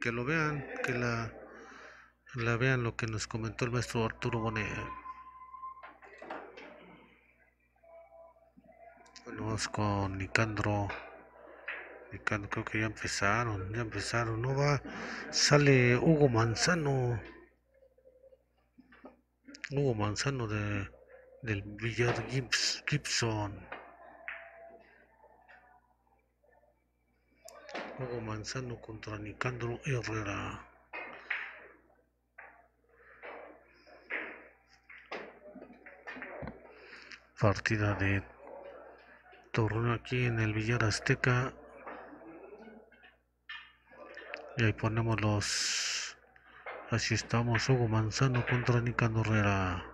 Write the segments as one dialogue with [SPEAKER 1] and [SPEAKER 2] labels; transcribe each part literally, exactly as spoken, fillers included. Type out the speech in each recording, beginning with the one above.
[SPEAKER 1] que lo vean, que la, la vean lo que nos comentó el maestro Arturo Bonet. Bueno, vamos con Nicandro. Nicandro, creo que ya empezaron, ya empezaron, no va, sale Hugo Manzano, Hugo Manzano de, del Villar Gibbs, Gibson. Hugo Manzano contra Nicandro Herrera. Partida de torneo aquí en el Villar Azteca. Y ahí ponemos los. Así estamos, Hugo Manzano contra Nicandro Herrera.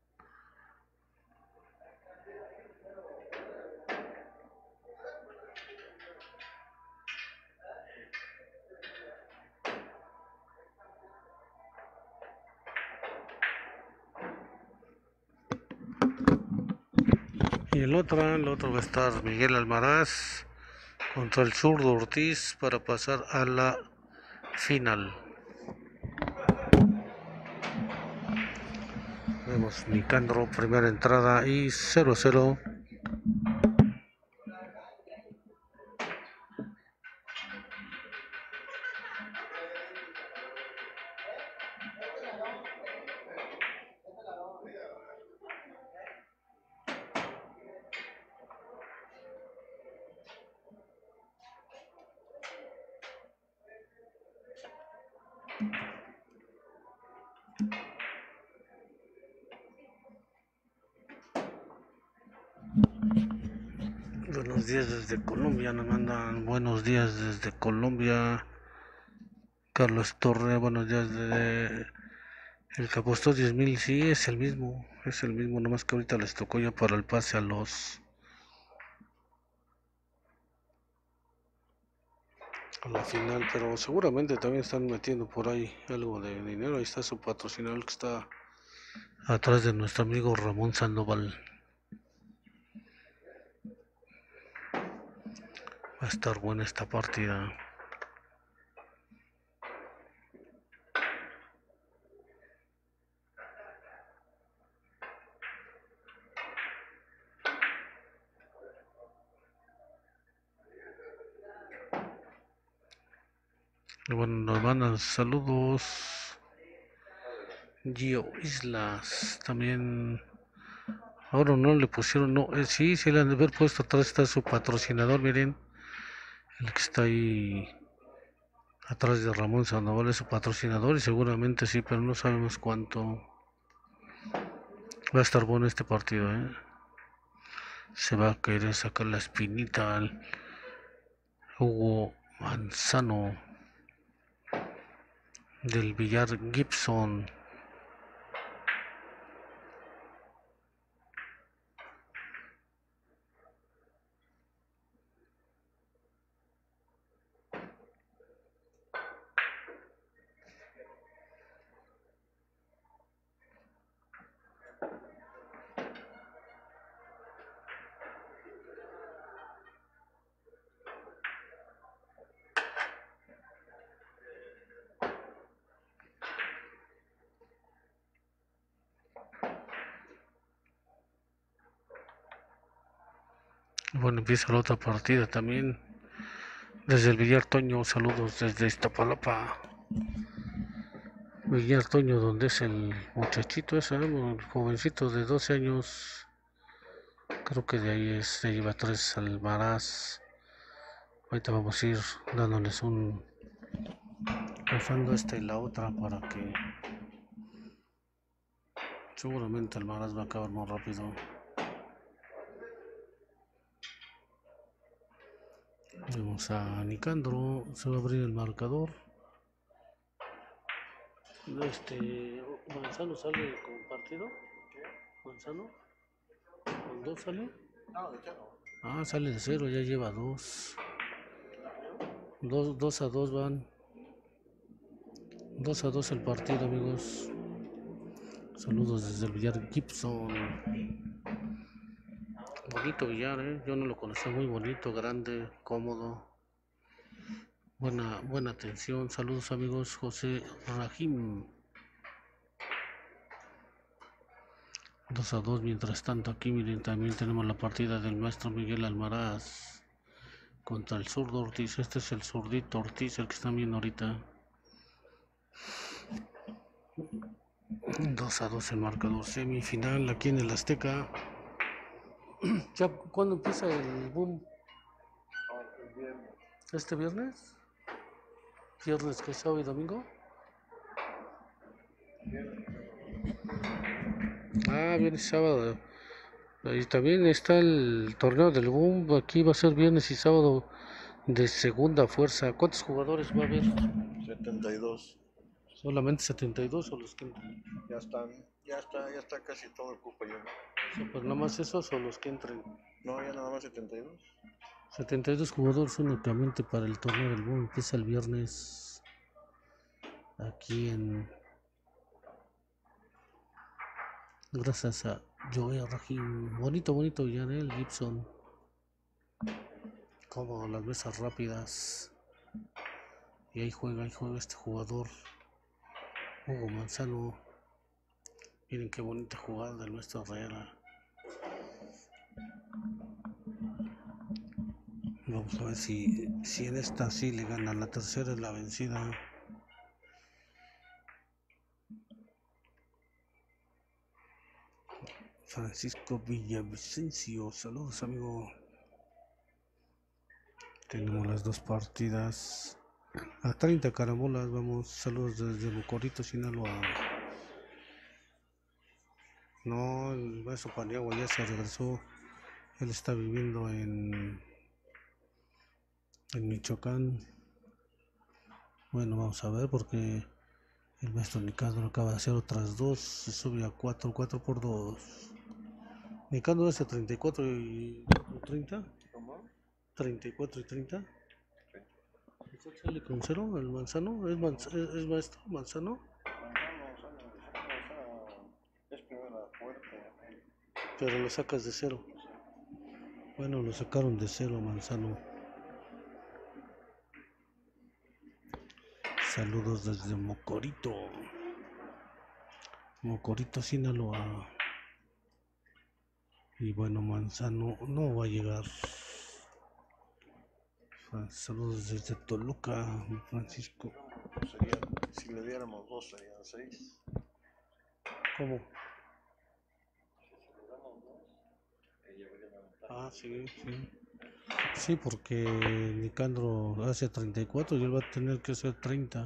[SPEAKER 1] Y el otro, el otro va a estar Miguel Almaraz contra el zurdo Ortiz para pasar a la final. Vemos Nicandro, primera entrada y cero a cero. Buenos días desde Colombia, nos mandan buenos días desde Colombia. Carlos Torre, buenos días desde el que apostó diez mil, sí, es el mismo, es el mismo, nomás que ahorita les tocó ya para el pase a los a la final, pero seguramente también están metiendo por ahí algo de dinero. Ahí está su patrocinador que está atrás de nuestro amigo Ramón Sandoval. Va a estar buena esta partida. Y bueno, nos mandan saludos Gio Islas también. Ahora no le pusieron, no, eh, sí, sí le han de haber puesto atrás, está su patrocinador, miren, el que está ahí atrás de Ramón Sandoval es su patrocinador y seguramente sí, pero no sabemos cuánto. Va a estar bueno este partido, ¿eh? Se va a querer sacar la espinita al Hugo Manzano del Villar Gibson. Bueno, empieza la otra partida también. Desde el Villar Toño, saludos desde Iztapalapa. Villar Toño, donde es el muchachito ese, ¿no? El jovencito de doce años. Creo que de ahí es, se lleva tres Almaraz. Ahorita vamos a ir dándoles un. Pasando esta y la otra para que. Seguramente Almaraz va a acabar más rápido. Vemos a Nicandro, se va a abrir el marcador. Este Manzano sale con partido. Manzano, con dos sale. Ah, sale de cero, ya lleva dos. Dos, dos a dos van. Dos a dos el partido, amigos. Saludos desde el Villar Gibson. Bonito billar, ¿eh? Yo no lo conocía, muy bonito, grande, cómodo. Buena, buena atención. Saludos amigos. José Rajim. dos a dos. Mientras tanto aquí miren, también tenemos la partida del maestro Miguel Almaraz contra el zurdo Ortiz. Este es el zurdito Ortiz, el que están viendo ahorita. dos a dos el marcador. Semifinal aquí en el Azteca. ¿Ya cuándo empieza el boom? ¿Este viernes? ¿Viernes que sábado y domingo? Ah, viernes y sábado. Y también está el torneo del boom. Aquí va a ser viernes y sábado de segunda fuerza. ¿Cuántos jugadores va a haber?
[SPEAKER 2] setenta y dos.
[SPEAKER 1] ¿Solamente setenta y dos o los que entren?
[SPEAKER 2] Ya están, ya está, ya está casi todo el cupo lleno.
[SPEAKER 1] Sí, pues nada más esos o los que entren.
[SPEAKER 2] No, ya nada más setenta y dos.
[SPEAKER 1] setenta y dos jugadores únicamente para el torneo del boom. Empieza el viernes aquí en... Gracias a Joey Rajim. Bonito, bonito Yanel Gibson. Como las mesas rápidas. Y ahí juega, ahí juega este jugador. Hugo Manzano. Miren qué bonita jugada del maestro Herrera. Vamos a ver si, si en esta sí le gana. La tercera es la vencida. Francisco Villavicencio. Saludos, amigo. Tenemos las dos partidas. A treinta carambolas, vamos. Saludos desde Mocorito, Sinaloa. No, el maestro Paniagua ya se regresó. Él está viviendo en, en Michoacán. Bueno, vamos a ver porque el maestro Nicandro acaba de hacer otras dos. Se sube a cuatro, cuatro por dos. Nicandro hace treinta y cuatro y treinta.
[SPEAKER 2] ¿Cómo?
[SPEAKER 1] treinta y cuatro y treinta. ¿Sale con cero el Manzano? ¿Es, manz es, es maestro Manzano?
[SPEAKER 2] Es primera fuerte.
[SPEAKER 1] Pero lo sacas de cero. Bueno, lo sacaron de cero Manzano. Saludos desde Mocorito. Mocorito, Sinaloa. Y bueno, Manzano no va a llegar. Saludos desde Toluca, Francisco.
[SPEAKER 2] Sería, si le diéramos dos serían seis.
[SPEAKER 1] ¿Cómo? Ah, sí, sí. Sí, porque Nicandro hace treinta y cuatro y él va a tener que hacer treinta.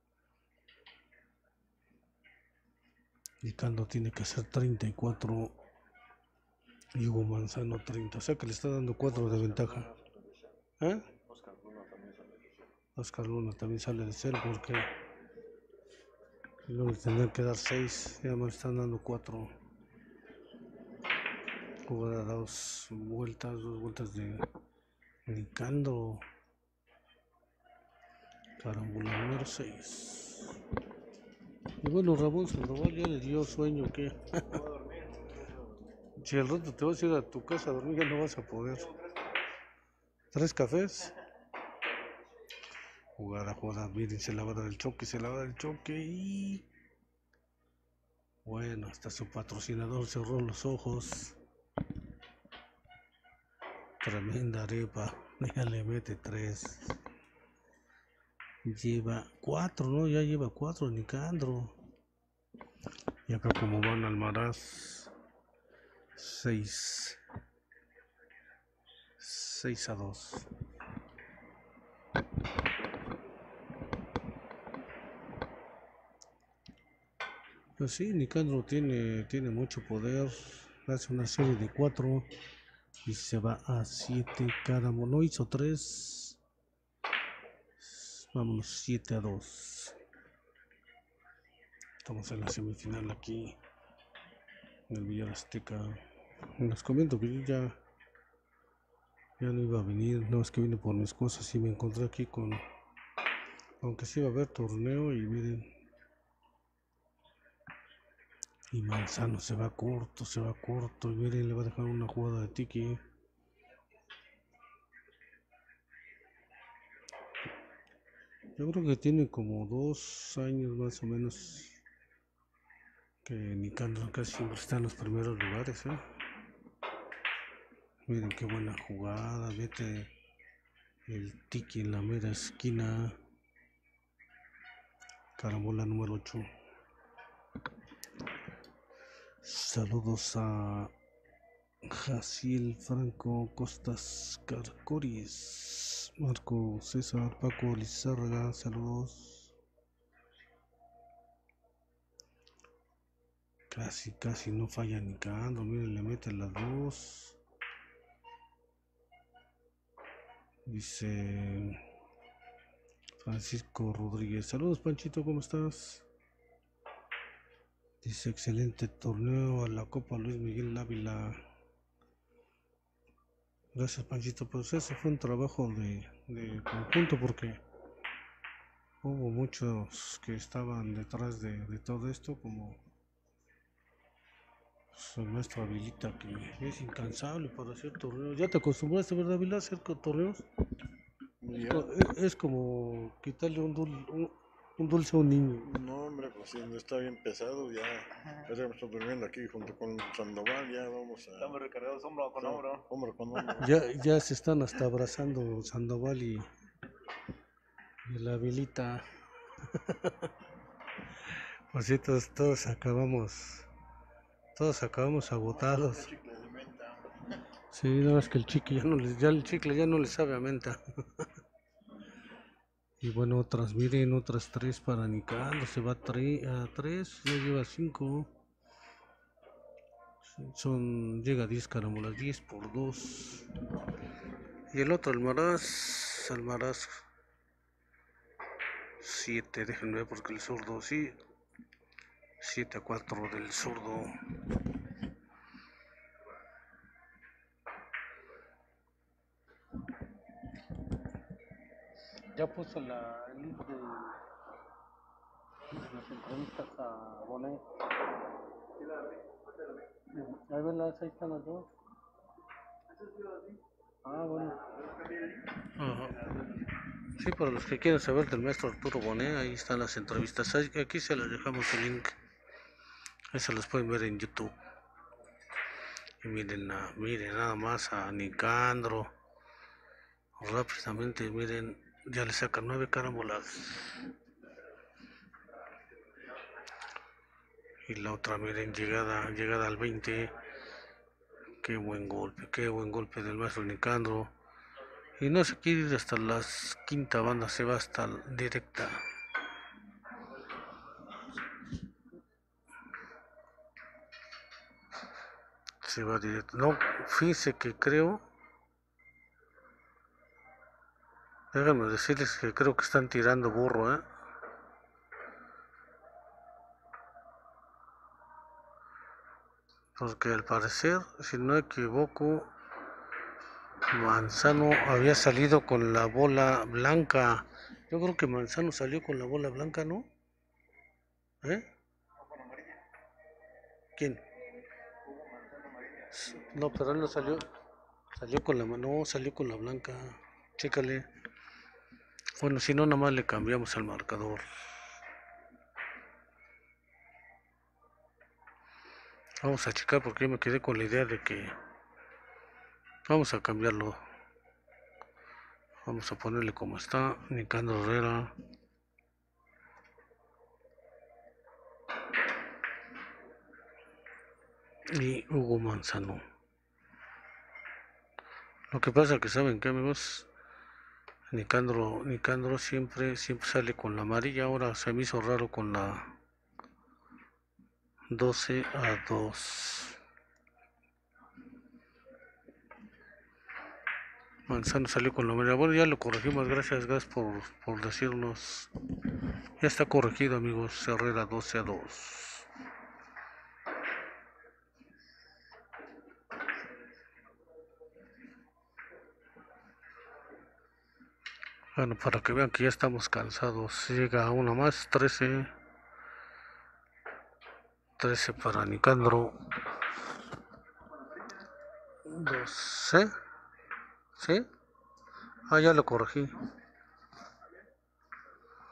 [SPEAKER 1] Nicandro tiene que hacer treinta y cuatro y Hugo Manzano treinta. O sea que le está dando cuatro de ventaja. ¿Eh?
[SPEAKER 2] Oscar Luna también sale de cero.
[SPEAKER 1] Oscar Luna también sale de cero porque luego tendrán que dar seis. Ya me están dando cuatro. Jugada dos vueltas, dos vueltas de Nicandro. Carambola número seis. Y bueno, Ramón Sandoval ya le dio sueño, ¿qué? Si al rato te vas a ir a tu casa a dormir, ya no vas a poder. ¿Tres cafés? Jugada, jugada, miren, se la va a dar el choque, se la va a dar el choque y... Bueno, hasta su patrocinador cerró los ojos. Tremenda arepa, ya le mete tres. Lleva cuatro, ¿no? Ya lleva cuatro Nicandro. Y acá como van Almaraz, seis. seis a dos. Pues sí, Nicandro tiene, tiene mucho poder. Hace una serie de cuatro y se va a siete. Caramba, no hizo tres. Vámonos, siete a dos. Estamos en la semifinal aquí en el Villar Azteca. Les comento que yo ya, ya no iba a venir, no es que vine por mis cosas y me encontré aquí con, aunque sí iba a haber torneo y miren. Y Manzano se va corto, se va corto. Y miren, le va a dejar una jugada de tiki. Yo creo que tiene como dos años más o menos que Nicandro casi siempre está en los primeros lugares, ¿eh? Miren qué buena jugada, vete el tiki en la mera esquina. Carambola número ocho. Saludos a Jaciel Franco Costas Carcoris, Marco César Paco Lizárraga, saludos. Casi, casi no falla ni cagando, miren, le mete las dos. Dice Francisco Rodríguez, saludos Panchito, ¿cómo estás? Dice excelente torneo a la Copa Luis Miguel Ávila. Gracias Panchito, pues ese fue un trabajo de, de conjunto porque hubo muchos que estaban detrás de, de todo esto, como pues, el maestro Avilita, que es incansable para hacer torneos. ¿Ya te acostumbraste, verdad, Avila, a hacer torneos?
[SPEAKER 2] Ya.
[SPEAKER 1] Es como quitarle un, dul, un, un dulce a un niño.
[SPEAKER 2] No, hombre, pues si no está bien pesado, ya. Ya estamos durmiendo aquí junto con Sandoval, ya vamos a.
[SPEAKER 3] Estamos recargados hombro con hombro.
[SPEAKER 2] Hombro con hombro.
[SPEAKER 1] Ya, ya se están hasta abrazando Sandoval y, y la Avilita. Pues sí, todos, todos acabamos, todos acabamos agotados. Sí, no, es que el chicle ya no les, ya el chicle ya no le sabe a menta. Y bueno, otras, miren, otras tres para Nicandro, se va a tres, ya lleva cinco. Son, llega a diez carambolas, diez por dos. Y el otro, Almaraz, Almaraz, siete, déjenme ver porque el zurdo, sí, siete a cuatro del zurdo. Ya puso la, el link de, de las entrevistas a Bonet. Ahí verlas, ahí están las dos. Ah, bueno. Ajá. Sí, para los que quieran saber del maestro Arturo Bonet, ahí están las entrevistas. Aquí se les dejamos el link. Ahí se los pueden ver en YouTube. Y miren, miren nada más a Nicandro. Rápidamente, miren, ya le sacan nueve carambolas. Y la otra, miren, llegada, llegada al veinte. Qué buen golpe, qué buen golpe del maestro Nicandro. Y no se quiere ir hasta la quinta banda, se va hasta la directa. Se va directo. No, fíjense que creo. Déjenme decirles que creo que están tirando burro, ¿eh? Porque al parecer, si no me equivoco, Manzano había salido con la bola blanca. Yo creo que Manzano salió con la bola blanca, ¿no? ¿Eh? ¿Quién? No, pero él no salió. Salió con la no, salió con la blanca. Chécale. Bueno, si no, nada más le cambiamos al marcador. Vamos a checar porque yo me quedé con la idea de que vamos a cambiarlo. Vamos a ponerle como está. Nicandro Herrera. Y Hugo Manzano. Lo que pasa que saben que, amigos, Nicandro, Nicandro siempre, siempre sale con la amarilla. Ahora se me hizo raro con la doce a dos. Manzano salió con la amarilla. Bueno, ya lo corregimos. Gracias, Gas, por, por decirnos. Ya está corregido, amigos. Herrera doce a dos. Bueno, para que vean que ya estamos cansados. Llega una más, trece. trece para Nicandro. doce. ¿Sí? Ah, ya lo corregí.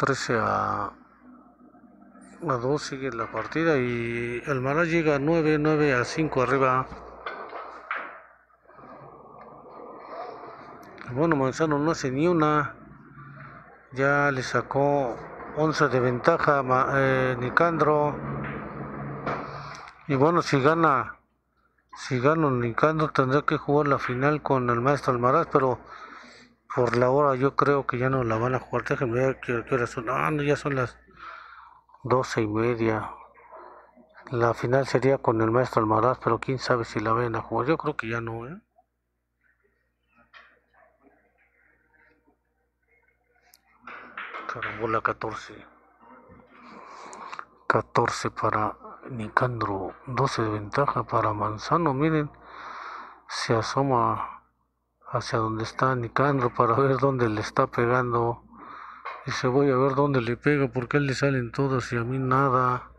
[SPEAKER 1] trece a, a dos sigue la partida y el Maras llega a nueve, nueve a cinco arriba. Bueno, Manzano no hace ni una. Ya le sacó once de ventaja eh, Nicandro. Y bueno, si gana, si gana Nicandro tendrá que jugar la final con el maestro Almaraz, pero por la hora yo creo que ya no la van a jugar. Déjenme ver qué, qué horas son. Ah, no, ya son las doce y media. La final sería con el maestro Almaraz, pero quién sabe si la vayan a jugar. Yo creo que ya no, ¿eh? Carambola catorce. catorce para Nicandro, doce de ventaja para Manzano. Miren, se asoma hacia donde está Nicandro para ver dónde le está pegando. Dice, voy a ver dónde le pega, porque a él le salen todas y a mí nada.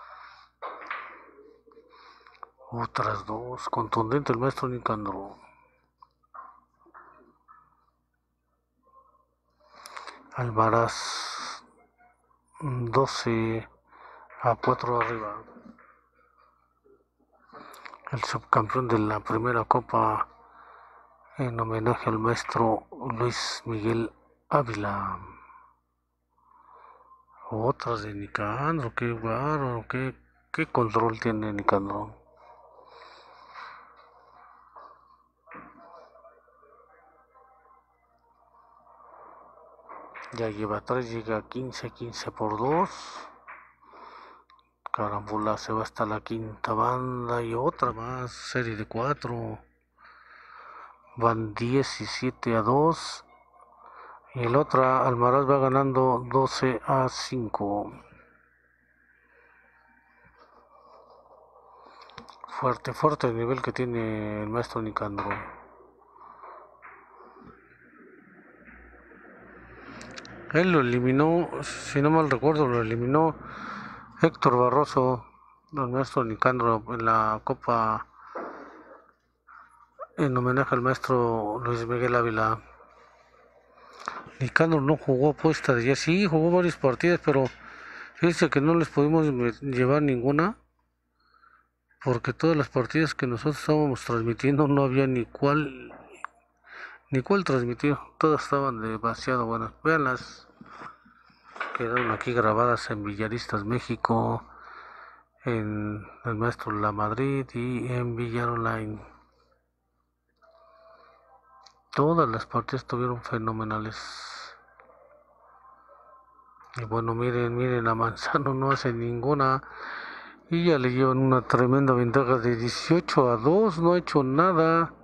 [SPEAKER 1] Otras dos, contundente el maestro Nicandro. Almaraz, doce a cuatro arriba. El subcampeón de la primera copa en homenaje al maestro Luis Miguel Ávila. Otras de Nicandro, qué bárbaro, qué, qué control tiene Nicandro. Ya lleva tres, llega a quince, quince por dos. Carambola se va hasta la quinta banda y otra más, serie de cuatro. Van diecisiete a dos. Y el otra, Almaraz va ganando doce a cinco. Fuerte, fuerte el nivel que tiene el maestro Nicandro. Él lo eliminó, si no mal recuerdo, lo eliminó Héctor Barroso, el maestro Nicandro, en la Copa en homenaje al maestro Luis Miguel Ávila. Nicandro no jugó apuesta de ya, sí, jugó varias partidas, pero fíjense que no les pudimos llevar ninguna, porque todas las partidas que nosotros estábamos transmitiendo no había ni cuál, ni cuál transmitir, todas estaban demasiado buenas. Veanlas, quedaron aquí grabadas en Villaristas, México, en el maestro La Madrid y en Villar Online. Todas las partidas estuvieron fenomenales. Y bueno, miren, miren, a Manzano no hace ninguna. Y ya le llevan una tremenda ventaja de dieciocho a dos. No ha hecho nada.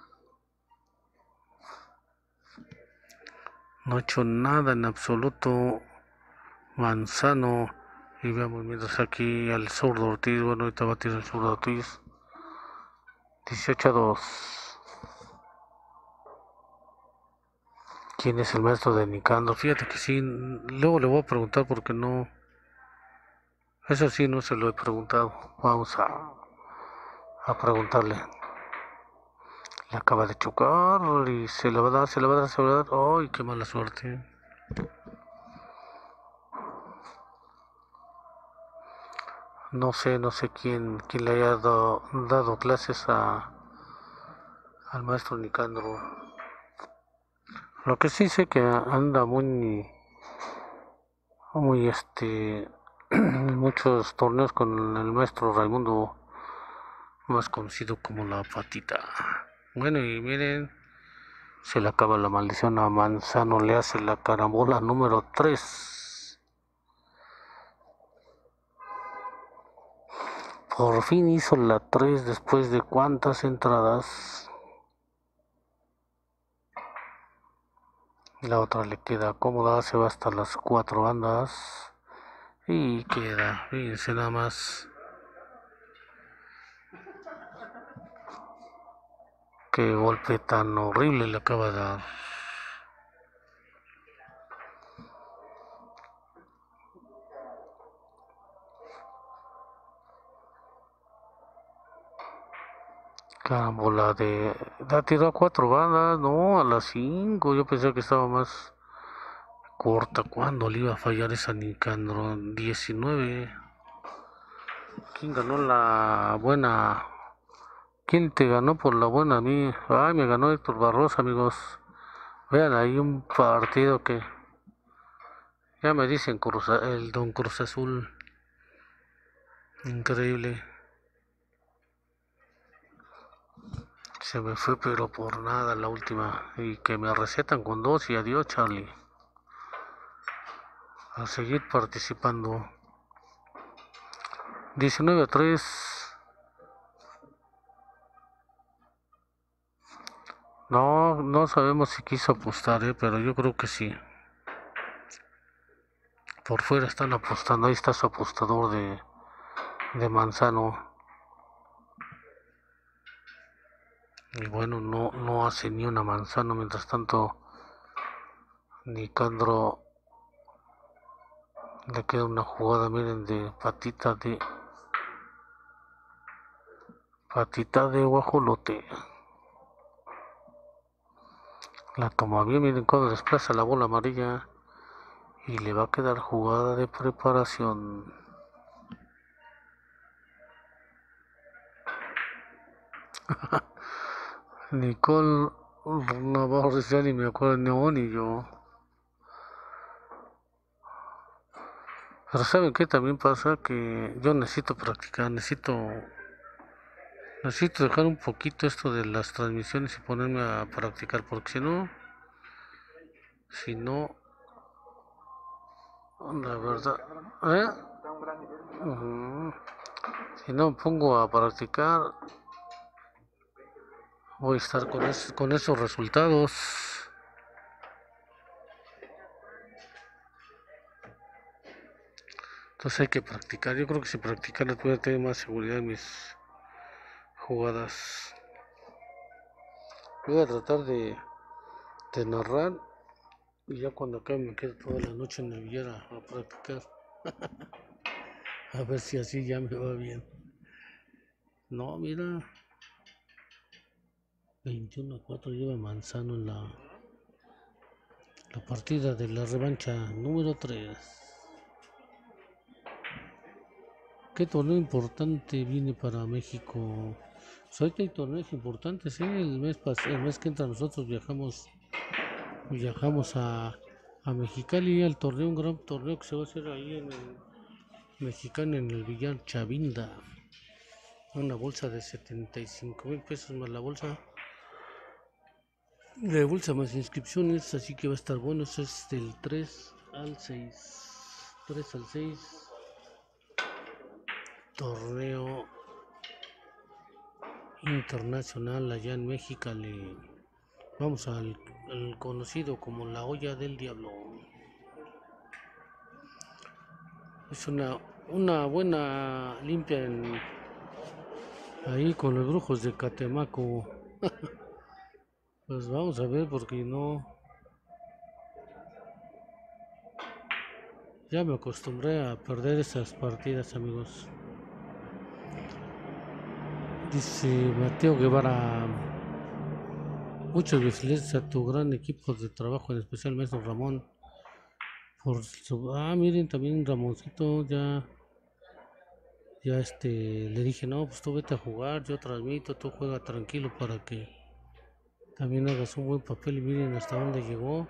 [SPEAKER 1] No ha hecho nada en absoluto Manzano. Y veamos mientras aquí al zurdo Ortiz. Bueno, ahorita va a tirar el zurdo Ortiz. dieciocho a dos. ¿Quién es el maestro de Nicandro? Fíjate que sí, luego le voy a preguntar porque no. Eso sí, no se lo he preguntado. Vamos a, a preguntarle. Le acaba de chocar y se le va a dar, se le va a dar, se le va a dar. ¡Ay, qué mala suerte! No sé, no sé quién, quién le haya dado, dado clases a, al maestro Nicandro. Lo que sí sé que anda muy, muy este, en muchos torneos con el maestro Raimundo, más conocido como la Patita. Bueno, y miren, se le acaba la maldición a Manzano, le hace la carambola número tres. Por fin hizo la tres después de cuántas entradas. La otra le queda cómoda, se va hasta las cuatro bandas. Y queda, fíjense nada más. Qué golpe tan horrible le acaba de dar. Carambola de... La tiró a cuatro bandas, no, a las cinco. Yo pensé que estaba más corta. ¿Cuándo le iba a fallar esa Nicandro? diecinueve. ¿Quién ganó la buena? ¿Quién te ganó por la buena a mí? Ay, me ganó Héctor Barroso, amigos. Vean ahí un partido que ya me dicen Cruz, el Don Cruz Azul. Increíble. Se me fue pero por nada la última. Y que me recetan con dos y adiós, Charlie. A seguir participando. diecinueve a tres. No, no sabemos si quiso apostar, ¿eh? Pero yo creo que sí. Por fuera están apostando. Ahí está su apostador de, de Manzano. Y bueno, no, no hace ni una Manzano. Mientras tanto, Nicandro le queda una jugada, miren, de patita de patita de guajolote. La toma bien, miren cuando desplaza la bola amarilla. Y le va a quedar jugada de preparación. Nicole Navarro, ya ni me acuerdo, no, ni yo. Pero ¿saben qué también pasa? Que yo necesito practicar, necesito necesito dejar un poquito esto de las transmisiones y ponerme a practicar, porque si no, si no, la verdad, ¿eh? Uh-huh. Si no me pongo a practicar, voy a estar con, es, con esos resultados. Entonces hay que practicar. Yo creo que si practicara voy a tener más seguridad en mis jugadas. Voy a tratar de, de narrar y ya cuando acabe me quedo toda la noche en el billar a, a practicar. A ver si así ya me va bien. No, mira. veintiuno a cuatro lleva Manzano en la, la partida de la revancha número tres. ¿Qué torneo importante viene para México? Pues ahorita hay torneos importantes, ¿eh? El mes, pas el mes que entra nosotros viajamos viajamos a, a Mexicali al torneo, un gran torneo que se va a hacer ahí en el Mexicano, en el Villar Chavinda. Una bolsa de setenta y cinco mil pesos más la bolsa. La bolsa más inscripciones, así que va a estar bueno. Eso es del tres al seis. tres al seis. Torneo internacional allá en Mexicali. Vamos al, al conocido como la olla del diablo. Es una, una buena limpia en, ahí con los brujos de Catemaco. Pues vamos a ver, porque no, ya me acostumbré a perder esas partidas, amigos. Dice Mateo Guevara: muchas felicidades a tu gran equipo de trabajo, en especial maestro Ramón. Por su... Ah, miren, también Ramoncito ya, ya este, le dije, no, pues tú vete a jugar, yo transmito, tú juega tranquilo para que también hagas un buen papel. Y miren hasta dónde llegó.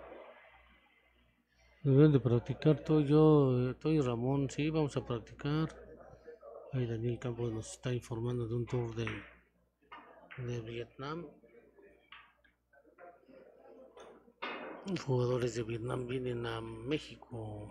[SPEAKER 1] Deben de practicar todo yo, tú y Ramón, sí, vamos a practicar. Ahí Daniel Campos nos está informando de un tour de, de Vietnam. Los jugadores de Vietnam vienen a México.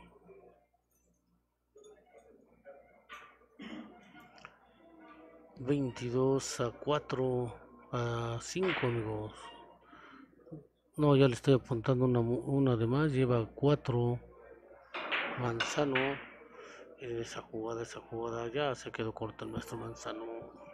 [SPEAKER 1] veintidós a cuatro a cinco, amigos. No, ya le estoy apuntando una, una de más. Lleva cuatro Manzano. Esa jugada, esa jugada. Ya se quedó corto el nuestro Manzano.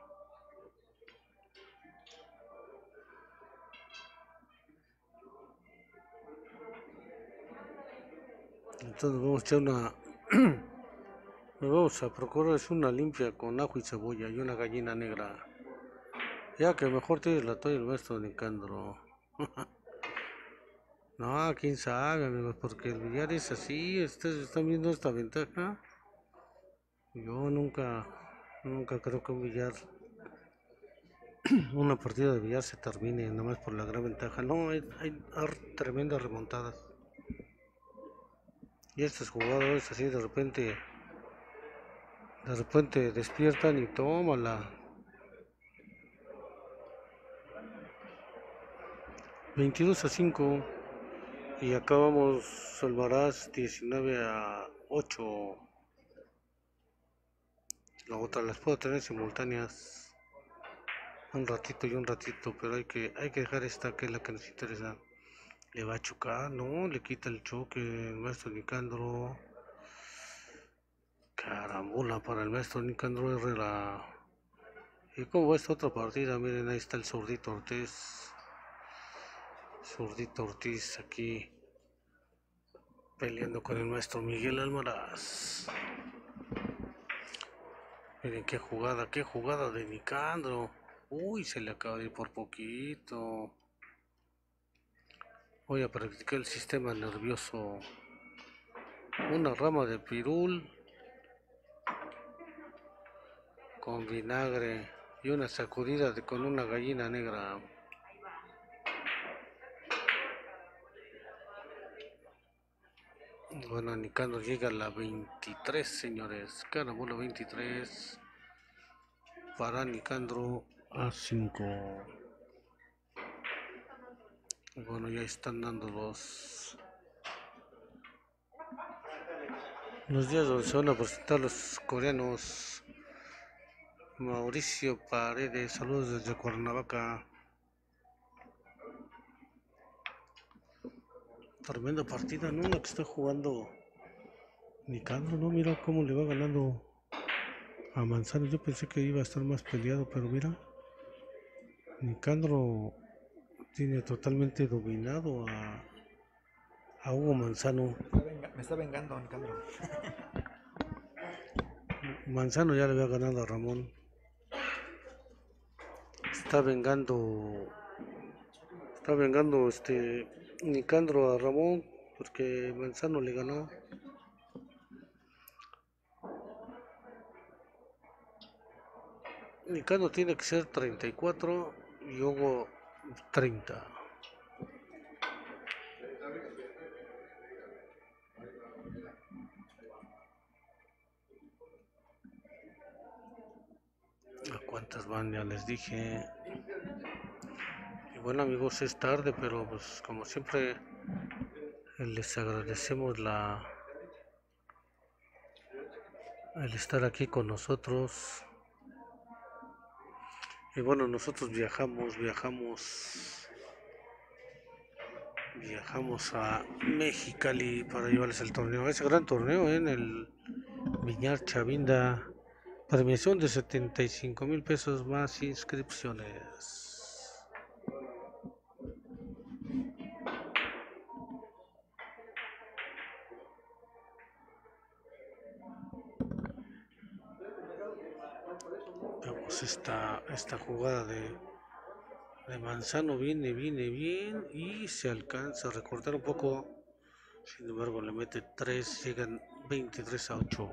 [SPEAKER 1] Entonces vamos a echar una... vamos a procurar hacer una limpia con ajo y cebolla y una gallina negra. Ya que mejor tienes la toalla el maestro Nicandro. No, quién sabe, amigos, porque el billar es así. Ustedes están viendo esta ventaja. Yo nunca, nunca creo que un billar, una partida de billar se termine nada más por la gran ventaja. No, hay, hay har- tremendas remontadas. Y estos jugadores así de repente, de repente despiertan y tómala. veintidós a cinco. Y acabamos Almaraz diecinueve a ocho. La otra las puedo tener simultáneas. Un ratito y un ratito, pero hay que, hay que dejar esta que es la que nos interesa. Le va a chocar, no, le quita el choque el maestro Nicandro. Carambola para el maestro Nicandro Herrera. ¿Y cómo va esta otra partida? Miren, ahí está el Zurdito Ortiz. Zurdito Ortiz aquí peleando con el maestro Miguel Almaraz. Miren qué jugada, qué jugada de Nicandro. Uy, se le acaba de ir por poquito. Voy a practicar el sistema nervioso. Una rama de pirul con vinagre y una sacudida de, con una gallina negra. Bueno, Nicandro llega a la veintitrés, señores. Carambola veintitrés para Nicandro a cinco. Bueno, ya están dando los los días donde se van a presentar los coreanos. Mauricio Paredes, saludos desde Cuernavaca. Tremenda partida, ¿no? La que está jugando Nicandro, ¿no? Mira cómo le va ganando a Manzano. Yo pensé que iba a estar más peleado, pero mira, Nicandro tiene totalmente dominado a, a Hugo Manzano.
[SPEAKER 3] Me está vengando, Nicandro.
[SPEAKER 1] Manzano ya le había ganado a Ramón. Está vengando, está vengando este Nicandro a Ramón porque Manzano le ganó. Nicandro tiene que ser treinta y cuatro y Hugo treinta. ¿A cuántas van? Ya les dije. Y bueno, amigos, es tarde, pero pues como siempre les agradecemos la el estar aquí con nosotros. Y bueno, nosotros viajamos, viajamos, viajamos a Mexicali para llevarles el torneo, ese gran torneo, ¿eh? En el Viñar Chavinda, premiación de setenta y cinco mil pesos más inscripciones. Vemos esta, esta jugada de, de Manzano, viene, viene bien y se alcanza a recortar un poco. Sin embargo, le mete tres, llegan veintitrés a ocho.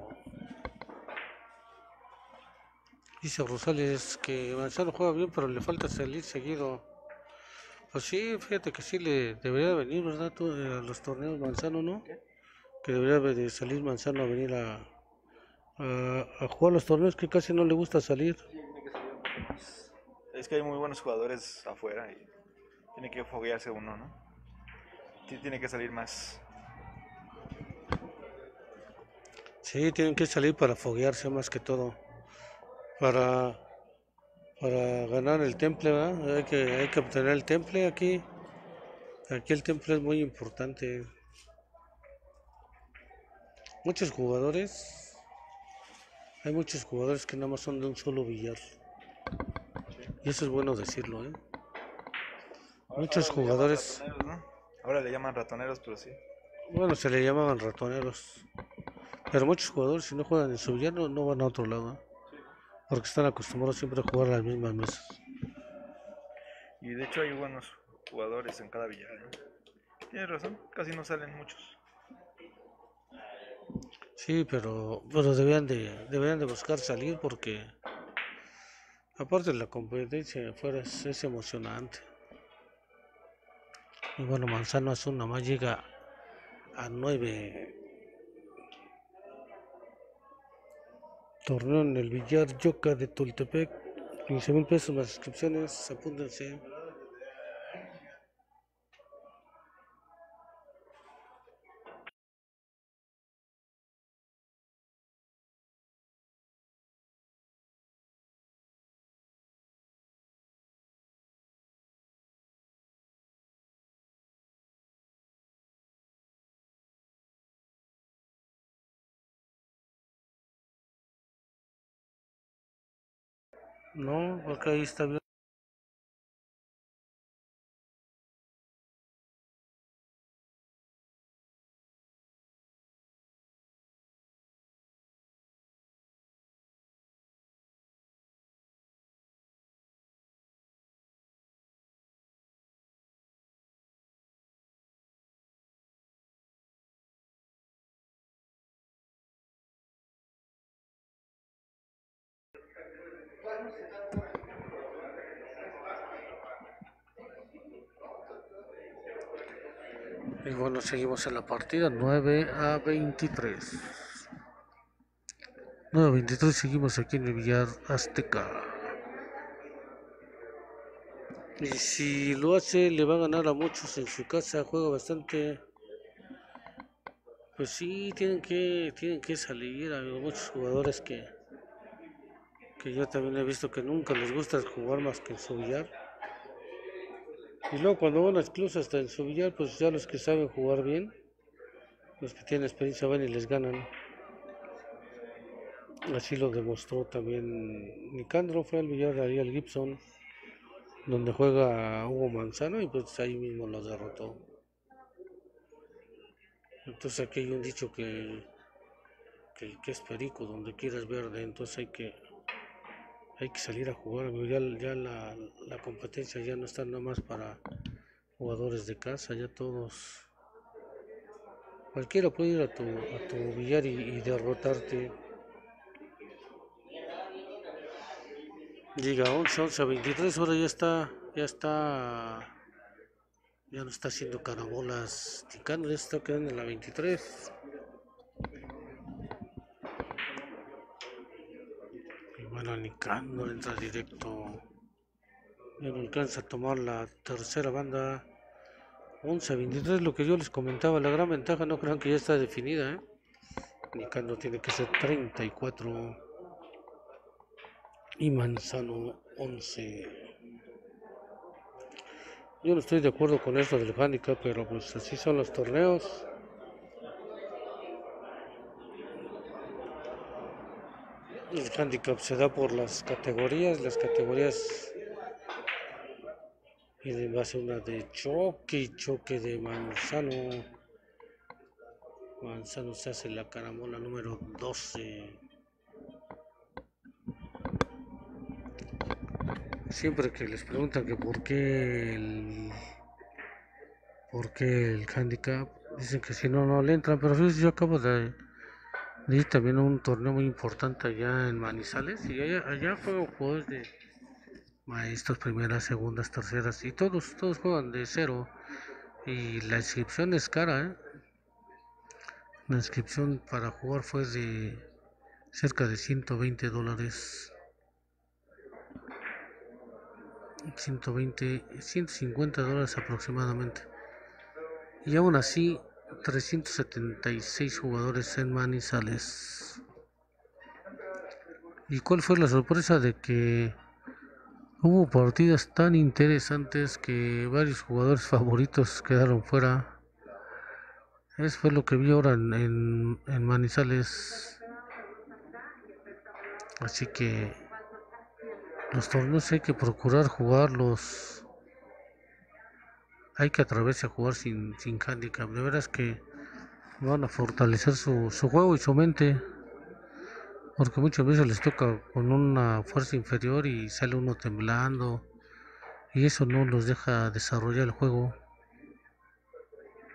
[SPEAKER 1] Dice Rosales que Manzano juega bien, pero le falta salir seguido. Pues sí, fíjate que sí le debería venir, ¿verdad? Tú, eh, a los torneos Manzano, ¿no? Que debería de salir Manzano a venir a, a, a jugar los torneos, que casi no le gusta salir.
[SPEAKER 3] Es que hay muy buenos jugadores afuera y tiene que foguearse uno, ¿no? Sí, tiene que salir más.
[SPEAKER 1] Sí, tienen que salir para foguearse más que todo. Para, para ganar el temple, ¿verdad? Hay que, hay que obtener el temple aquí. Aquí el temple es muy importante. Muchos jugadores, hay muchos jugadores que nada más son de un solo billar. Y eso es bueno decirlo, ¿eh? Muchos
[SPEAKER 3] Ahora le llaman
[SPEAKER 1] jugadores,
[SPEAKER 3] ratoneros, ¿no? Ahora le llaman ratoneros, pero sí.
[SPEAKER 1] bueno, se le llamaban ratoneros. Pero muchos jugadores, si no juegan en su billar, no, no van a otro lado, ¿eh? Porque están acostumbrados siempre a jugar a las mismas mesas.
[SPEAKER 3] Y de hecho hay buenos jugadores en cada billar, ¿eh? Tienes razón, casi no salen muchos.
[SPEAKER 1] Sí, pero, pero deberían de, deberían de buscar salir porque aparte la competencia de afuera es, es emocionante. Y bueno, Manzano Azul nomás llega a nueve. Torneo en el Villar Yoca de Tultepec. quince mil pesos más inscripciones, apúntense. No, porque ahí está bien. Y bueno, seguimos en la partida nueve a veintitrés. nueve a veintitrés, seguimos aquí en el Villar Azteca. Y si lo hace, le va a ganar a muchos en su casa. Juega bastante. Pues sí, tienen que, tienen que salir. Hay muchos jugadores que, que yo también he visto que nunca les gusta jugar más que en su billar. Y luego cuando van a excluso hasta en su billar, pues ya los que saben jugar bien, los que tienen experiencia van y les ganan. Así lo demostró también Nicandro, fue al billar de Ariel Gibson, donde juega Hugo Manzano, y pues ahí mismo lo derrotó. Entonces aquí hay un dicho que, que el que es perico, donde quieras verde, entonces hay que, hay que salir a jugar, amigo. Ya, ya la, la competencia ya no está nada más para jugadores de casa, ya todos, cualquiera puede ir a tu, a tu billar y, y derrotarte. Llega once, once a veintitrés, ahora ya está, ya está, ya no está haciendo carabolas Ticano, ya está quedando en la veintitrés. Y bueno, Nicano entra directo, ya no alcanza a tomar la tercera banda. once a veintitrés, lo que yo les comentaba, la gran ventaja no crean que ya está definida, ¿eh? Nicano tiene que ser treinta y cuatro y Manzano once. Yo no estoy de acuerdo con esto del handicap, pero pues así son los torneos. El handicap se da por las categorías, las categorías, y va a ser una de choque y choque de Manzano. Manzano se hace la caramola número doce. Siempre que les preguntan que por qué el, por qué el handicap, dicen que si no, no le entran, pero fíjense, yo acabo de, de ir también a un torneo muy importante allá en Manizales, y allá, allá juegan juegos de maestros, primeras, segundas, terceras, y todos, todos juegan de cero, y la inscripción es cara, ¿eh? La inscripción para jugar fue de cerca de ciento veinte dólares, ciento veinte, ciento cincuenta dólares aproximadamente. Y aún así, trescientos setenta y seis jugadores en Manizales. ¿Y cuál fue la sorpresa? De que hubo partidas tan interesantes que varios jugadores favoritos quedaron fuera. Eso fue lo que vi ahora en, en, en Manizales. Así que los torneos hay que procurar jugarlos. Hay que atreverse a jugar sin, sin handicap. De veras que van a fortalecer su, su juego y su mente. Porque muchas veces les toca con una fuerza inferior y sale uno temblando. Y eso no los deja desarrollar el juego.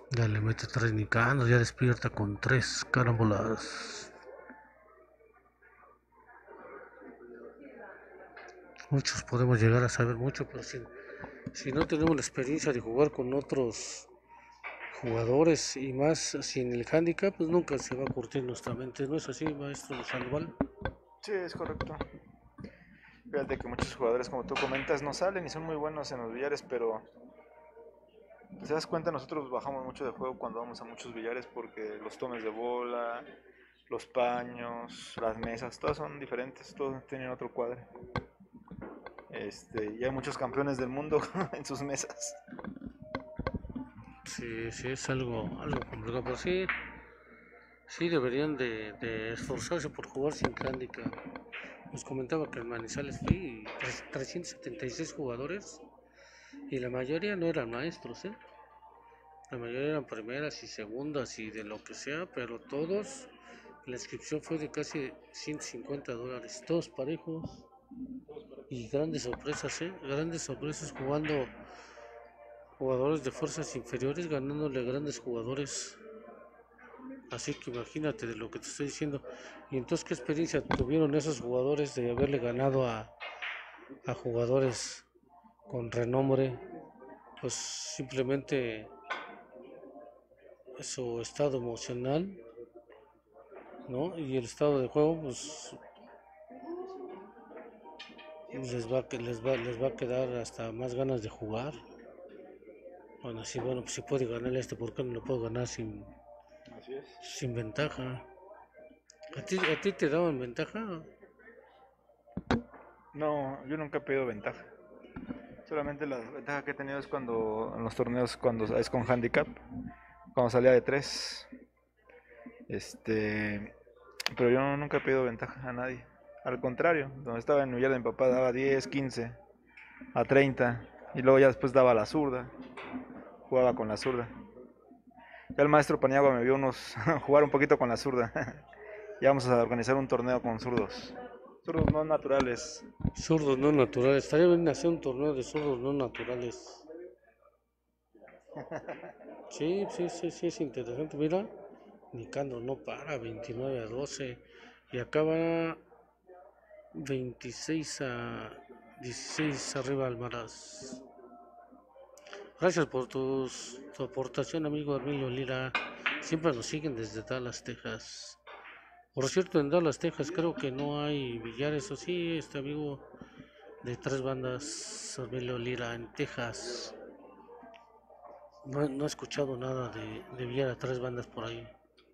[SPEAKER 1] Ya le mete tres Nicandro, ya despierta con tres carambolas. Muchos podemos llegar a saber mucho, pero si, si no tenemos la experiencia de jugar con otros jugadores y más sin el handicap, pues nunca se va a curtir nuestra mente. ¿No es así, maestro Sandoval?
[SPEAKER 3] Sí, es correcto. Fíjate que muchos jugadores, como tú comentas, no salen y son muy buenos en los billares, pero te das cuenta, nosotros bajamos mucho de juego cuando vamos a muchos billares porque los tomes de bola, los paños, las mesas, todas son diferentes, todos tienen otro cuadro. Este, y hay muchos campeones del mundo en sus mesas.
[SPEAKER 1] Sí, sí, es algo, algo complicado, pero sí, sí deberían de, de esforzarse por jugar sin handicap. Nos comentaba que en Manizales fui trescientos setenta y seis jugadores y la mayoría no eran maestros, ¿eh? La mayoría eran primeras y segundas y de lo que sea, pero todos, la inscripción fue de casi ciento cincuenta dólares, todos parejos y grandes sorpresas, ¿eh? Grandes sorpresas jugando jugadores de fuerzas inferiores, ganándole a grandes jugadores. Así que imagínate de lo que te estoy diciendo. Y entonces, ¿qué experiencia tuvieron esos jugadores de haberle ganado a, a jugadores con renombre? Pues simplemente su estado emocional, ¿no? Y el estado de juego, pues les va, les va, les va a quedar hasta más ganas de jugar. Bueno, sí, bueno, pues si puede ganar este, ¿por qué no lo puedo ganar sin,
[SPEAKER 3] Así es.
[SPEAKER 1] sin ventaja? ¿A ti, a ti te daban ventaja?
[SPEAKER 3] No, yo nunca he pedido ventaja. Solamente la ventaja que he tenido es cuando en los torneos, cuando es con handicap, cuando salía de tres. Este, pero yo nunca he pedido ventaja a nadie. Al contrario, donde estaba en Villar de mi papá daba diez, quince, a treinta. Y luego ya después daba la zurda. Jugaba con la zurda. Ya el maestro Paniagua me vio unos jugar un poquito con la zurda. Ya vamos a organizar un torneo con zurdos. Zurdos no naturales.
[SPEAKER 1] Zurdos no naturales. Estaría bien hacer un torneo de zurdos no naturales. Sí, sí, sí, sí, es interesante. Mira, Nicandro no para, veintinueve a doce. Y acaba veintiséis a dieciséis arriba Almaraz. Gracias por tus, tu aportación, amigo Armilio Lira. Siempre nos siguen desde Dallas, Texas. Por cierto, en Dallas, Texas creo que no hay billares, o sí, este amigo de tres bandas, Armilio Lira, en Texas. No, no he escuchado nada de, de billar a tres bandas por ahí.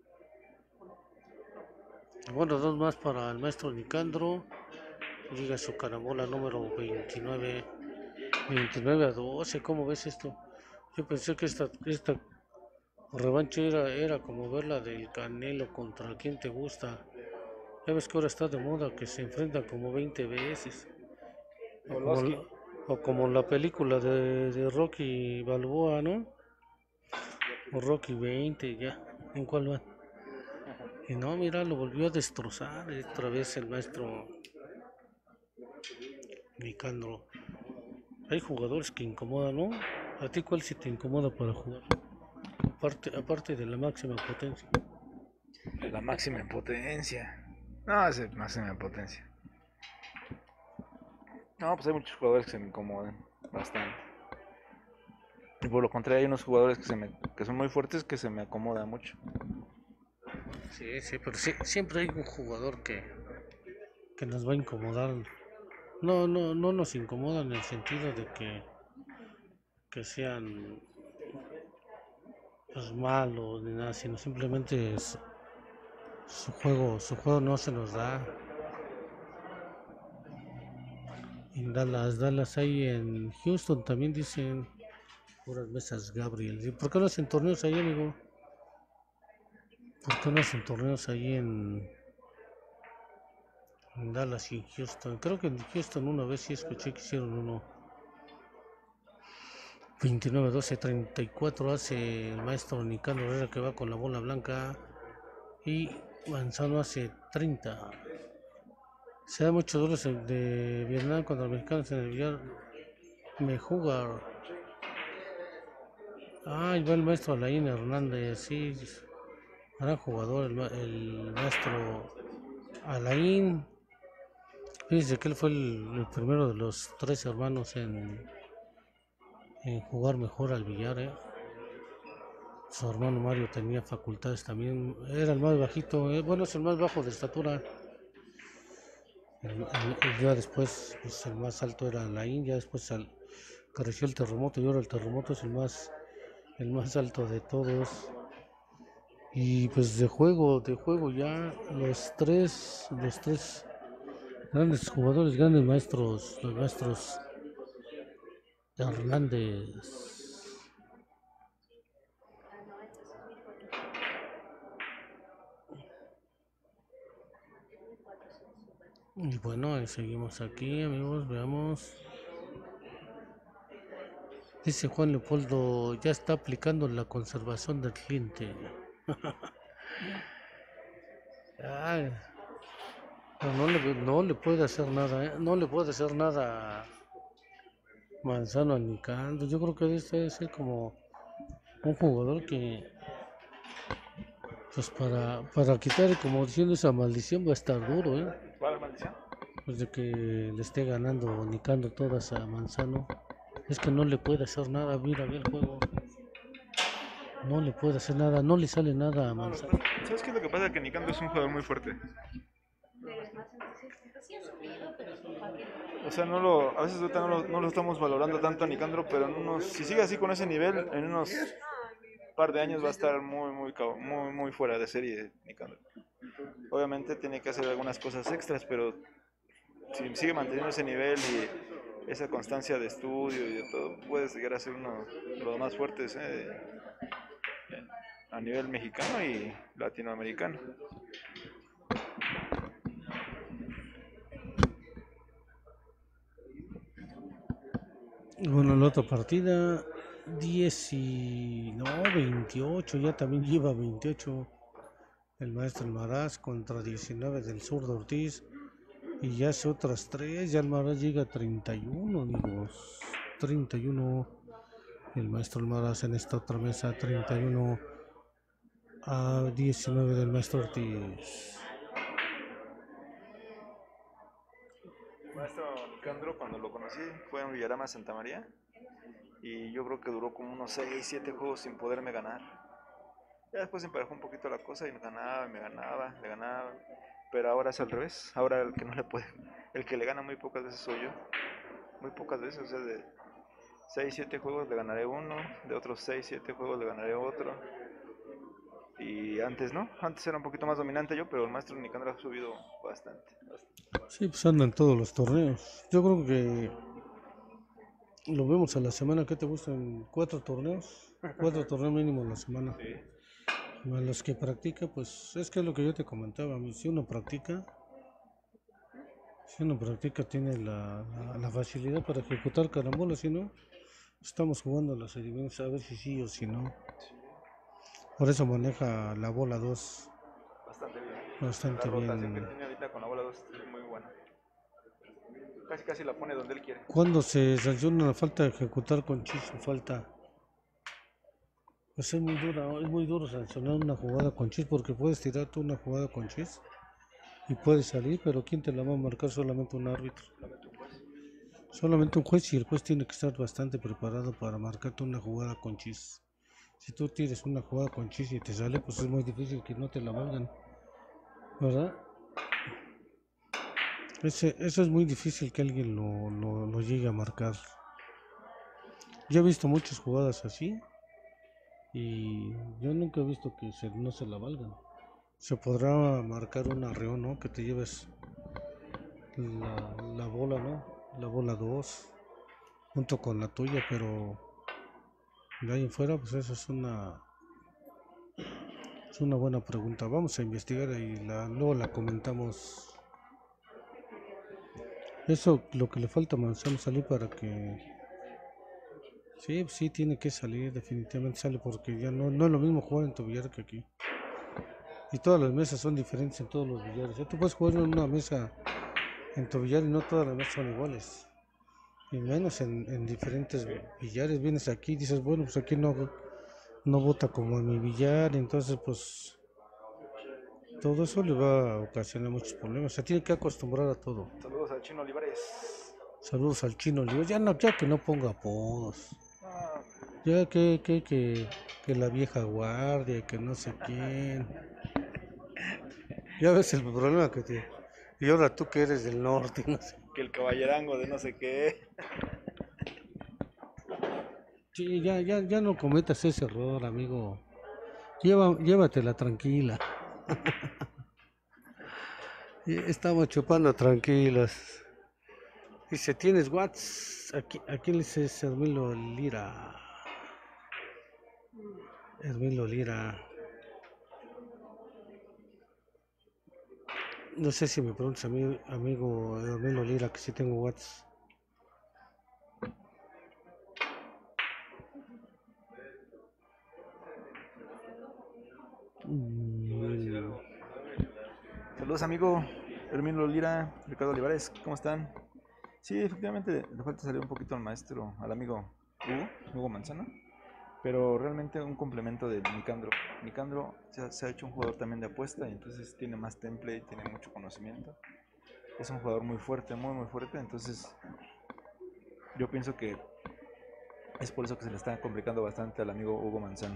[SPEAKER 1] Bueno, dos más para el maestro Nicandro. Llega su carambola número veintinueve. veintinueve a doce, ¿cómo ves esto? Yo pensé que esta, esta revancha era, era como ver la del Canelo contra quien te gusta. Ya ves que ahora está de moda que se enfrentan como veinte veces. O como, la, o como la película de, de Rocky Balboa, ¿no? O Rocky veinte, ya. ¿En cuál va? Y no, mira, lo volvió a destrozar otra vez el maestro Nicandro. Hay jugadores que incomodan, ¿no? ¿A ti cuál sí te incomoda para jugar? Aparte, aparte de la máxima potencia.
[SPEAKER 3] La máxima en potencia. No, es el máxima en potencia. No, pues hay muchos jugadores que se me incomodan bastante. Y por lo contrario, hay unos jugadores que, se me, que son muy fuertes que se me acomodan mucho.
[SPEAKER 1] Sí, sí, pero sí, siempre hay un jugador que, que nos va a incomodar. No, no, no nos incomoda en el sentido de que, que sean pues, malos ni nada, sino simplemente es, su juego, su juego no se nos da. En Dallas, Dallas hay en Houston también dicen puras mesas Gabriel. ¿Y por qué no hacen torneos ahí, amigo? ¿Por qué no hacen torneos ahí en, en Dallas y en Houston? Creo que en Houston una vez sí escuché que hicieron uno. veintinueve doce treinta y cuatro hace el maestro Nicandro Herrera que va con la bola blanca. Y Manzano hace treinta. Se da muchos duelos de Vietnam contra los mexicanos en el billar Mejugar. Ah, ahí va el maestro Alain Hernández, sí, gran jugador, el, ma- el maestro Alain. Fíjese que él fue el, el primero de los tres hermanos en, en jugar mejor al billar, ¿eh? Su hermano Mario tenía facultades también, era el más bajito, ¿eh? Bueno, es el más bajo de estatura. El, el- el día después, pues el más alto era Alain, ya después al, creció el terremoto y ahora el terremoto es el más, el más alto de todos. Y pues de juego, de juego ya los tres, los tres grandes jugadores, grandes maestros, los maestros Hernández. Y bueno, eh, seguimos aquí, amigos, veamos. Dice Juan Leopoldo, ya está aplicando la conservación del cliente. Ay, pero no le, no le puede hacer nada, ¿eh? No le puede hacer nada a Manzano a Nicandro. Yo creo que este debe ser como un jugador que, pues para, para quitar, como diciendo esa maldición, va a estar duro, ¿eh?
[SPEAKER 3] ¿Cuál maldición?
[SPEAKER 1] Pues de que le esté ganando Nicandro todas a Manzano. Es que no le puede hacer nada, mira, ve el juego. No le puede hacer nada, no le sale nada a
[SPEAKER 3] No, lo que
[SPEAKER 1] Manzano.
[SPEAKER 3] pasa- ¿sabes qué es lo que pasa? Que Nicandro es un jugador muy fuerte. O sea, no lo, a veces ahorita no lo, no lo estamos valorando tanto a Nicandro, pero en unos, si sigue así con ese nivel, en unos par de años va a estar muy, muy, cao- muy, muy fuera de serie Nicandro. Obviamente tiene que hacer algunas cosas extras, pero si sigue manteniendo ese nivel y esa constancia de estudio y de todo, puede llegar a ser uno de los más fuertes eh, a nivel mexicano y latinoamericano.
[SPEAKER 1] Bueno, la otra partida, diez y... no, veintiocho, ya también lleva veintiocho el maestro Almaraz contra diecinueve del sur de Ortiz. Y ya hace otras tres, ya Almaraz llega a treinta y uno, amigos. treinta y uno el maestro Almaraz en esta otra mesa, treinta y uno a diecinueve del maestro Ortiz.
[SPEAKER 3] Maestro Nicandro, cuando lo conocí, fue en Villarama Santa María y yo creo que duró como unos seis siete juegos sin poderme ganar. Ya después se emparejó un poquito la cosa y me ganaba, me ganaba, le ganaba. Pero ahora es al revés. Ahora el que no le puede, el que le gana muy pocas veces soy yo. Muy pocas veces, o sea, de seis siete juegos le ganaré uno, de otros seis siete juegos le ganaré otro. Y antes no, antes era un poquito más dominante yo, pero el maestro Nicandro ha subido bastante, bastante.
[SPEAKER 1] Sí, pues andan todos los torneos. Yo creo que lo vemos a la semana. ¿Qué te gustan? ¿Cuatro torneos? Cuatro torneos mínimo a la semana.
[SPEAKER 3] Sí.
[SPEAKER 1] A los que practica, pues es que es lo que yo te comentaba. Si uno practica, si uno practica, tiene la, la, la facilidad para ejecutar carambolas. Si no, estamos jugando las adivinanzas a ver si sí o si no. Por eso maneja la bola dos
[SPEAKER 3] Bastante bien.
[SPEAKER 1] bastante
[SPEAKER 3] La rotación que
[SPEAKER 1] bien.
[SPEAKER 3] tiene ahorita con la bola dos es muy buena. Casi casi la pone donde él quiere.
[SPEAKER 1] Cuando se sanciona la falta de ejecutar con chis o falta, pues es muy dura, es muy duro sancionar una jugada con chis porque puedes tirar tú una jugada con chis y puedes salir, pero ¿quién te la va a marcar? Solamente un árbitro. Solamente un juez, y el juez tiene que estar bastante preparado para marcarte una jugada con chis. Si tú tienes una jugada con chis y te sale, pues es muy difícil que no te la valgan, ¿verdad? Ese, eso es muy difícil que alguien lo, lo, lo llegue a marcar. Yo he visto muchas jugadas así y yo nunca he visto que se, no se la valgan. Se podrá marcar un arreo, ¿no? Que te lleves la, la bola, ¿no? La bola dos junto con la tuya, pero de ahí en fuera, pues eso es una, es una buena pregunta. Vamos a investigar y la, luego la comentamos. Eso lo que le falta a Manzano salir para que... Sí, sí tiene que salir, definitivamente sale porque ya no, no es lo mismo jugar en tu billar que aquí. Y todas las mesas son diferentes en todos los billares. ¿Eh? Tú puedes jugar en una mesa en tu billar y no todas las mesas son iguales. Y menos en, en diferentes billares. Vienes aquí y dices, bueno, pues aquí no, no bota como en mi billar, entonces pues todo eso le va a ocasionar muchos problemas. Se tiene que acostumbrar a todo.
[SPEAKER 3] Saludos al Chino Olivares.
[SPEAKER 1] Saludos al Chino, le digo, ya no, ya que no ponga apodos.
[SPEAKER 3] Ah,
[SPEAKER 1] Ya que, que, que, que la vieja guardia y que no sé quién. Ya ves el problema que te... Y ahora tú que eres del norte, no sé.
[SPEAKER 3] que el caballerango de no sé qué.
[SPEAKER 1] Sí, ya, ya, ya no cometas ese error, amigo. Lleva, llévatela tranquila. Y estamos chupando tranquilos. Dice, ¿tienes Whats? Aquí, aquí le dice Hermilo Lira. Hermilo Lira. No sé si me preguntas a mi amigo Hermilo Lira que si tengo Whats. Mm,
[SPEAKER 3] Saludos, amigo Hermino Lira, Ricardo Olivares, ¿cómo están? Sí, efectivamente le falta salir un poquito al maestro, al amigo Hugo, Hugo Manzano, pero realmente un complemento de Nicandro. Nicandro se ha, se ha hecho un jugador también de apuesta y entonces tiene más temple, tiene mucho conocimiento. Es un jugador muy fuerte, muy muy fuerte, entonces yo pienso que es por eso que se le está complicando bastante al amigo Hugo Manzano.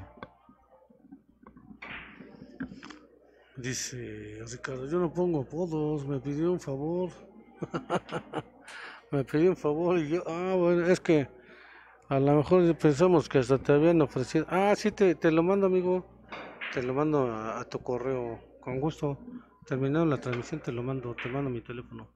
[SPEAKER 1] Dice Ricardo, yo no pongo apodos, me pidió un favor. Me pidió un favor y yo, ah, bueno, es que a lo mejor pensamos que hasta te habían ofrecido. Ah, sí, te, te lo mando, amigo. Te lo mando a, a tu correo, con gusto. Terminando la transmisión, te lo mando, te mando mi teléfono.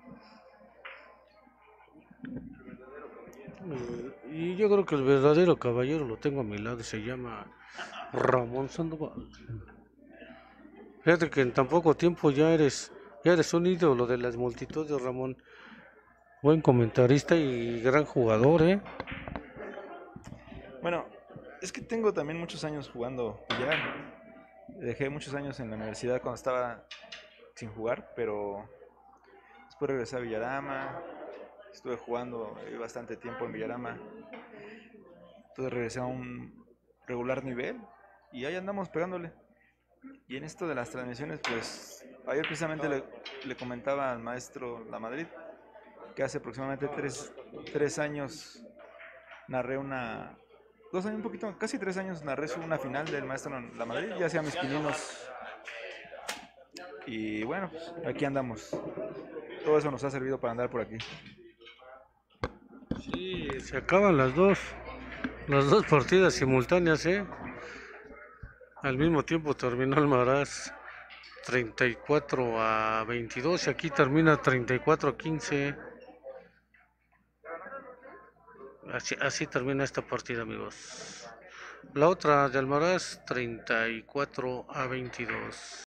[SPEAKER 1] Eh, y yo creo que el verdadero caballero lo tengo a mi lado y se llama Ramón Sandoval. Fíjate que en tan poco tiempo ya eres, ya eres un ídolo de las multitudes, Ramón. Buen comentarista y gran jugador, ¿eh?
[SPEAKER 3] Bueno, es que tengo también muchos años jugando billar. Dejé muchos años en la universidad cuando estaba sin jugar, pero después regresé a Villarama. Estuve jugando eh, bastante tiempo en Villarama. Entonces regresé a un regular nivel y ahí andamos pegándole. Y en esto de las transmisiones, pues ayer precisamente le, le comentaba al maestro La Madrid que hace aproximadamente tres, tres años narré una, dos años, un poquito, casi tres años narré una final del maestro La Madrid, ya hacía mis pininos. Y bueno, pues aquí andamos. Todo eso nos ha servido para andar por aquí.
[SPEAKER 1] Sí, se acaban las dos, las dos partidas simultáneas, ¿eh? Al mismo tiempo terminó el Maraz treinta y cuatro a veintidós y aquí termina treinta y cuatro a quince. Así, así termina esta partida, amigos. La otra de Almaraz treinta y cuatro a veintidós.